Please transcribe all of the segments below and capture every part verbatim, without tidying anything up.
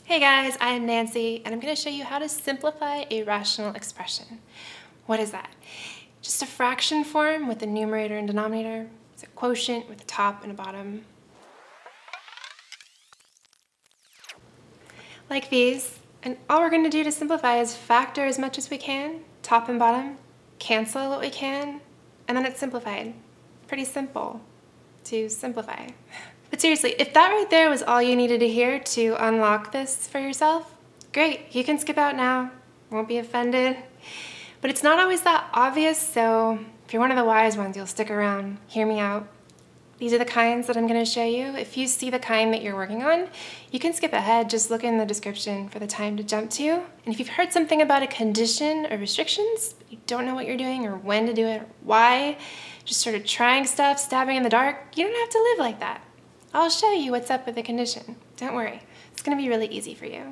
Hey guys, I'm Nancy, and I'm going to show you how to simplify a rational expression. What is that? Just a fraction form with a numerator and denominator. It's a quotient with a top and a bottom. Like these. And all we're going to do to simplify is factor as much as we can, top and bottom, cancel what we can, and then it's simplified. Pretty simple to simplify. But seriously, if that right there was all you needed to hear to unlock this for yourself, great, you can skip out now, won't be offended. But it's not always that obvious, so if you're one of the wise ones, you'll stick around, hear me out. These are the kinds that I'm going to show you. If you see the kind that you're working on, you can skip ahead, just look in the description for the time to jump to. And if you've heard something about a condition or restrictions, but you don't know what you're doing or when to do it or why, just sort of trying stuff, stabbing in the dark, you don't have to live like that. I'll show you what's up with the condition. Don't worry, it's going to be really easy for you.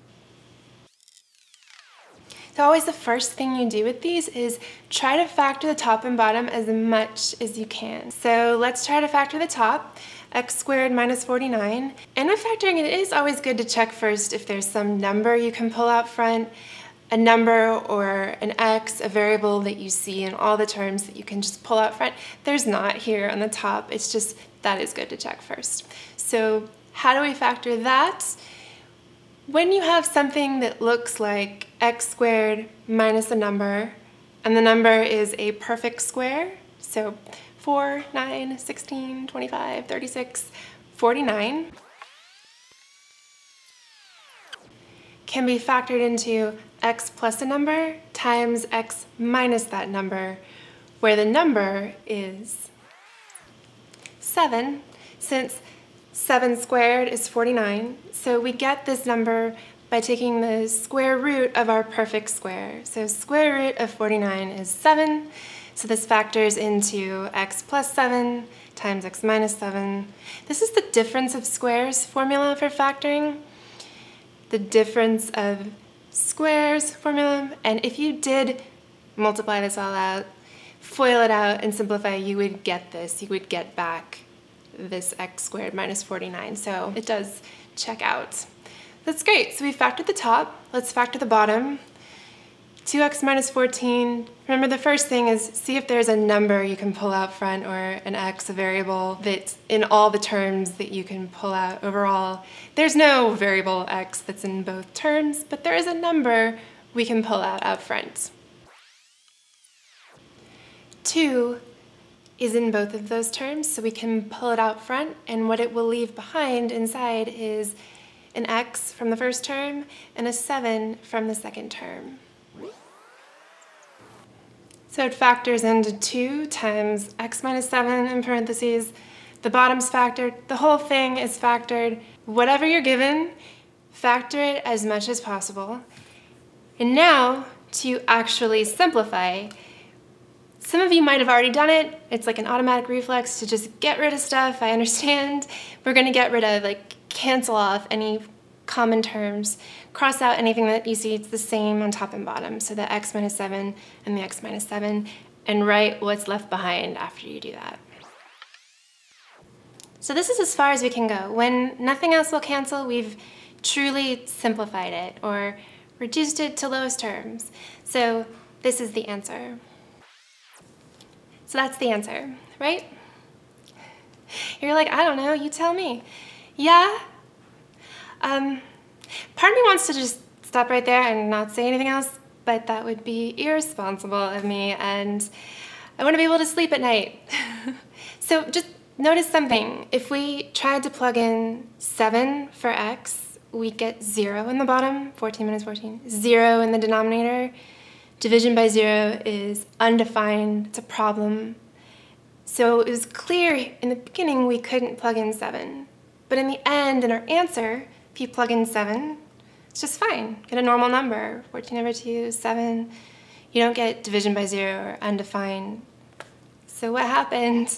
So always the first thing you do with these is try to factor the top and bottom as much as you can. So let's try to factor the top, x squared minus forty-nine. And with factoring, it is always good to check first if there's some number you can pull out front, a number or an x, a variable that you see in all the terms that you can just pull out front. There's not here on the top, it's just that is good to check first. So how do we factor that? When you have something that looks like x squared minus a number, and the number is a perfect square, so four, nine, sixteen, twenty-five, thirty-six, forty-nine, can be factored into x plus a number times x minus that number, where the number is seven, since seven squared is forty-nine, so we get this number by taking the square root of our perfect square. So square root of forty-nine is seven, so this factors into x plus seven times x minus seven. This is the difference of squares formula for factoring. The difference of squares formula, and if you did multiply this all out, FOIL it out and simplify, you would get this. You would get back this x squared minus forty-nine, so it does check out. That's great, so we factored the top, let's factor the bottom. two x minus fourteen, remember the first thing is see if there's a number you can pull out front or an x, a variable, that's in all the terms that you can pull out overall. There's no variable x that's in both terms, but there is a number we can pull out out front. two is in both of those terms, so we can pull it out front, and what it will leave behind inside is an x from the first term and a seven from the second term. So it factors into two times x minus seven in parentheses. The bottom's factored, the whole thing is factored. Whatever you're given, factor it as much as possible. And now, to actually simplify, some of you might have already done it. It's like an automatic reflex to just get rid of stuff, I understand. We're gonna get rid of, like, cancel off any common terms, cross out anything that you see it's the same on top and bottom, so the x minus seven and the x minus seven, and write what's left behind after you do that. So this is as far as we can go. When nothing else will cancel, we've truly simplified it, or reduced it to lowest terms. So this is the answer. So that's the answer, right? You're like, I don't know, you tell me. Yeah? Um, part of me wants to just stop right there and not say anything else, but that would be irresponsible of me, and I want to be able to sleep at night. So just notice something. If we tried to plug in seven for x, we get zero in the bottom, fourteen minus fourteen, zero in the denominator. Division by zero is undefined, it's a problem. So it was clear in the beginning we couldn't plug in seven. But in the end, in our answer, if you plug in seven, it's just fine. Get a normal number, fourteen over two, seven. You don't get division by zero or undefined. So what happened?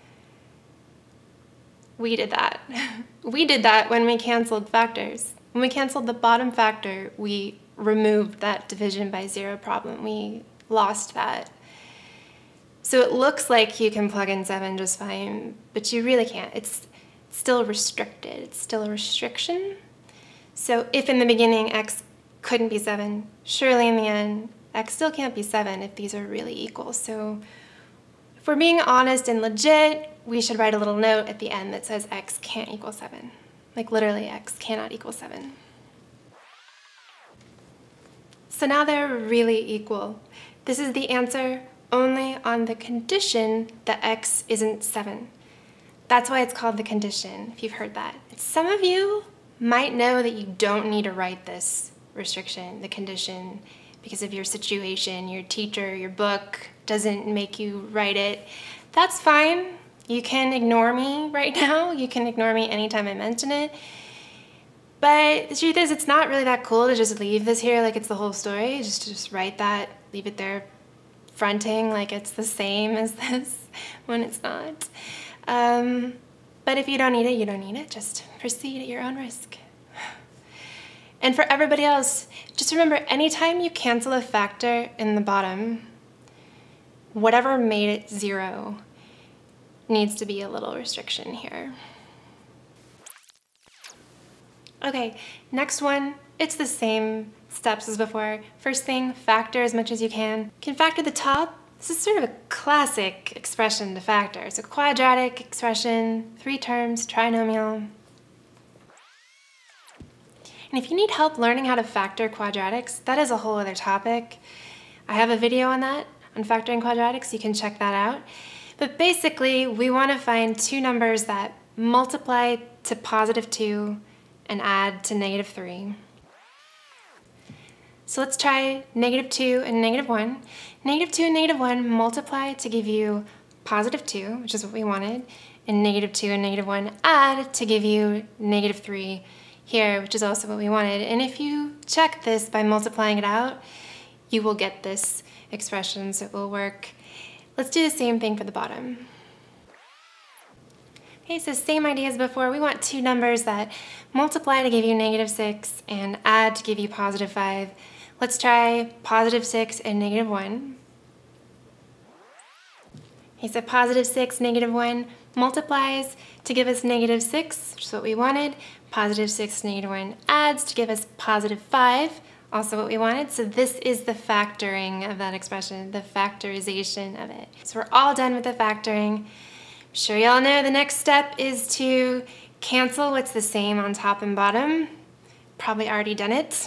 We did that. We did that when we canceled factors. When we canceled the bottom factor, we removed that division by zero problem. We lost that. So it looks like you can plug in seven just fine, but you really can't. It's still restricted. It's still a restriction. So if in the beginning x couldn't be seven, surely in the end, x still can't be seven if these are really equal. So if we're being honest and legit, we should write a little note at the end that says x can't equal seven. Like literally, x cannot equal seven. So now they're really equal. This is the answer only on the condition that x isn't seven. That's why it's called the condition, if you've heard that. Some of you might know that you don't need to write this restriction, the condition, because of your situation, your teacher, your book doesn't make you write it. That's fine. You can ignore me right now. You can ignore me anytime I mention it. But the truth is, it's not really that cool to just leave this here like it's the whole story. Just, just write that, leave it there fronting like it's the same as this when it's not. Um, but if you don't need it, you don't need it. Just proceed at your own risk. And for everybody else, just remember, anytime you cancel a factor in the bottom, whatever made it zero needs to be a little restriction here. Okay, next one, it's the same steps as before. First thing, factor as much as you can. You can factor the top. This is sort of a classic expression to factor. It's a quadratic expression, three terms, trinomial. And if you need help learning how to factor quadratics, that is a whole other topic. I have a video on that, on factoring quadratics, you can check that out. But basically, we want to find two numbers that multiply to positive two and add to negative three. So let's try negative two and negative one. Negative two and negative one multiply to give you positive two, which is what we wanted, and negative two and negative one add to give you negative three here, which is also what we wanted. And if you check this by multiplying it out, you will get this expression, so it will work. Let's do the same thing for the bottom. Okay, so same idea as before. We want two numbers that multiply to give you negative six and add to give you positive five. Let's try positive six and negative one. Okay, so positive six, negative one multiplies to give us negative six, which is what we wanted. Positive six, negative one adds to give us positive five, also what we wanted. So this is the factoring of that expression, the factorization of it. So we're all done with the factoring. I'm sure y'all know the next step is to cancel what's the same on top and bottom. Probably already done it.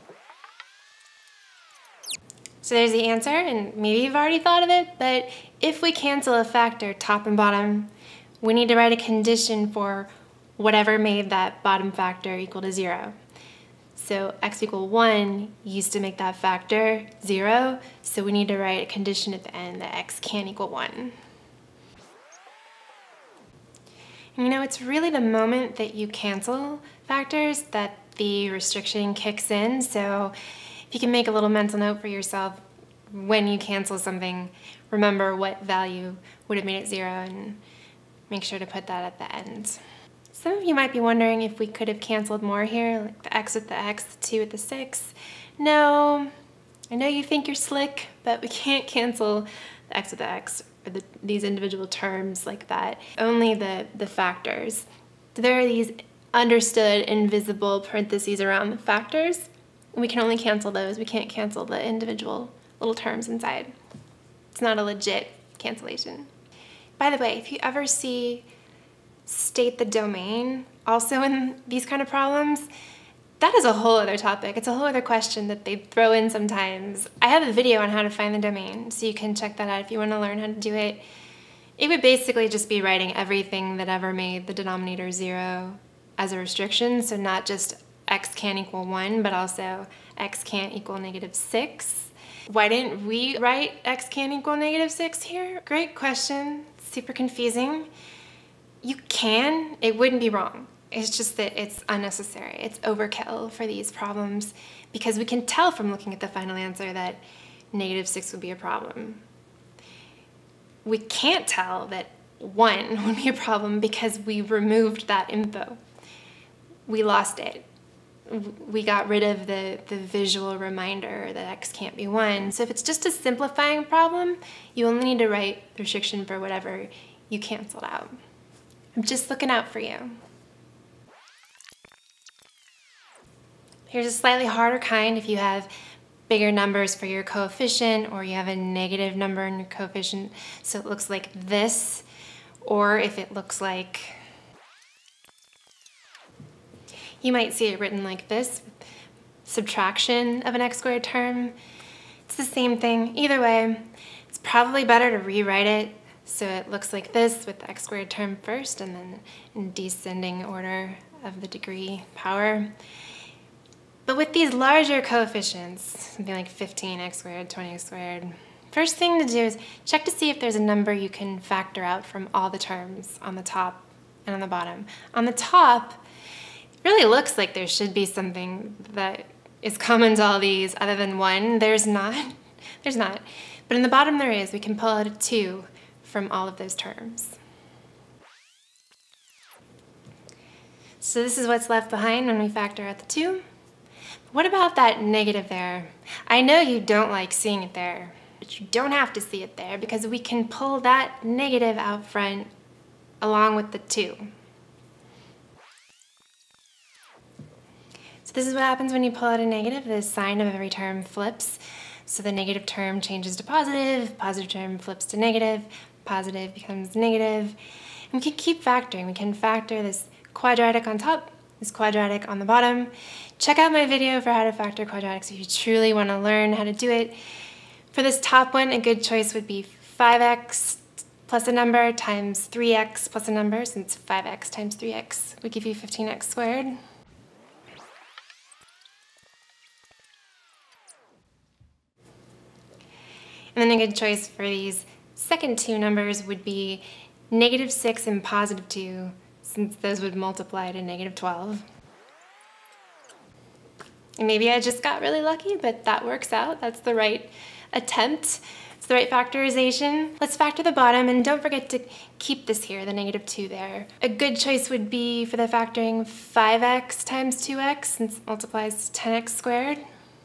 So there's the answer, and maybe you've already thought of it, but if we cancel a factor top and bottom, we need to write a condition for whatever made that bottom factor equal to zero. So x equal one used to make that factor zero, so we need to write a condition at the end that x can't equal one. And you know, it's really the moment that you cancel factors that the restriction kicks in, so if you can make a little mental note for yourself when you cancel something, remember what value would have made it zero and make sure to put that at the end. Some of you might be wondering if we could have canceled more here, like the x with the x, the two with the six. No, I know you think you're slick, but we can't cancel the x with the x or the, these individual terms like that. Only the, the factors. There are these understood invisible parentheses around the factors. We can only cancel those. We can't cancel the individual little terms inside. It's not a legit cancellation. By the way, if you ever see state the domain also in these kind of problems, that is a whole other topic. It's a whole other question that they throw in sometimes. I have a video on how to find the domain, so you can check that out if you want to learn how to do it. It would basically just be writing everything that ever made the denominator zero as a restriction, so not just x can't equal one, but also x can't equal negative six. Why didn't we write x can't equal negative six here? Great question, super confusing. You can, it wouldn't be wrong. It's just that it's unnecessary. It's overkill for these problems because we can tell from looking at the final answer that negative six would be a problem. We can't tell that one would be a problem because we removed that info. We lost it. We got rid of the, the visual reminder that x can't be one. So if it's just a simplifying problem, you only need to write the restriction for whatever you canceled out. I'm just looking out for you. Here's a slightly harder kind if you have bigger numbers for your coefficient, or you have a negative number in your coefficient, so it looks like this, or if it looks like, you might see it written like this, subtraction of an x squared term. It's the same thing. Either way, it's probably better to rewrite it so it looks like this with the x squared term first and then in descending order of the degree power. But with these larger coefficients, something like fifteen x squared, twenty x squared, first thing to do is check to see if there's a number you can factor out from all the terms on the top and on the bottom. On the top, it really looks like there should be something that is common to all these other than one. There's not. There's not. But in the bottom there is. We can pull out a two from all of those terms. So this is what's left behind when we factor out the two. What about that negative there? I know you don't like seeing it there, but you don't have to see it there because we can pull that negative out front along with the two. So this is what happens when you pull out a negative. The sign of every term flips. So the negative term changes to positive, positive term flips to negative, positive becomes negative. And we can keep factoring. We can factor this quadratic on top, this quadratic on the bottom. Check out my video for how to factor quadratics if you truly want to learn how to do it. For this top one, a good choice would be five x plus a number times three x plus a number, since five x times three x would give you fifteen x squared. And then a good choice for these second two numbers would be negative six and positive two, since those would multiply to negative twelve. And maybe I just got really lucky, but that works out. That's the right attempt. It's the right factorization. Let's factor the bottom, and don't forget to keep this here, the negative two there. A good choice would be for the factoring five x times two x, since it multiplies to ten x squared.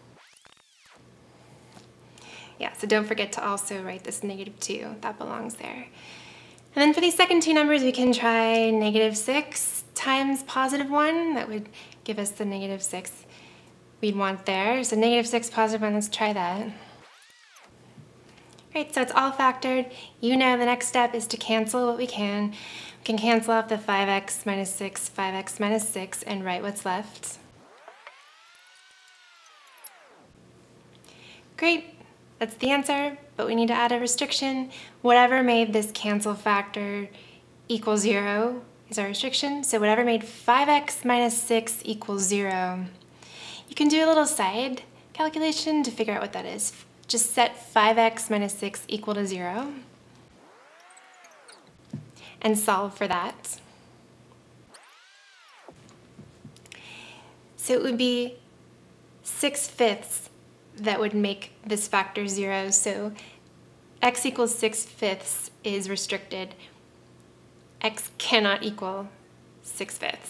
Yeah, so don't forget to also write this negative two. That belongs there. And then for these second two numbers, we can try negative six times positive one. That would give us the negative six we'd want there. So negative six, positive one, let's try that. Right, so it's all factored. You know the next step is to cancel what we can. We can cancel off the five x minus six, five x minus six, and write what's left. Great. That's the answer, but we need to add a restriction. Whatever made this cancel factor equal zero is our restriction. So whatever made five x minus six equals zero. You can do a little side calculation to figure out what that is. Just set five x minus six equal to zero and solve for that. So it would be six fifths that would make this factor zero. So x equals six fifths is restricted. X cannot equal six fifths.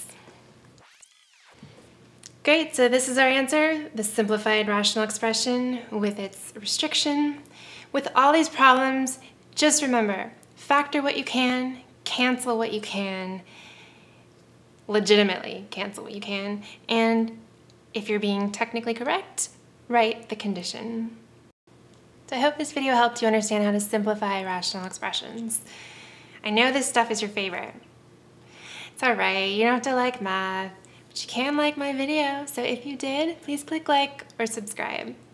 Great, so this is our answer, the simplified rational expression with its restriction. With all these problems, just remember, factor what you can, cancel what you can, legitimately cancel what you can, and if you're being technically correct, write the condition. So I hope this video helped you understand how to simplify rational expressions. I know this stuff is your favorite. It's alright, you don't have to like math, but you can like my video, so if you did, please click like or subscribe.